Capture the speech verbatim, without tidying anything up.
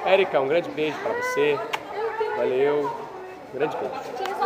Érica, um grande beijo pra você. Valeu. Um grande beijo.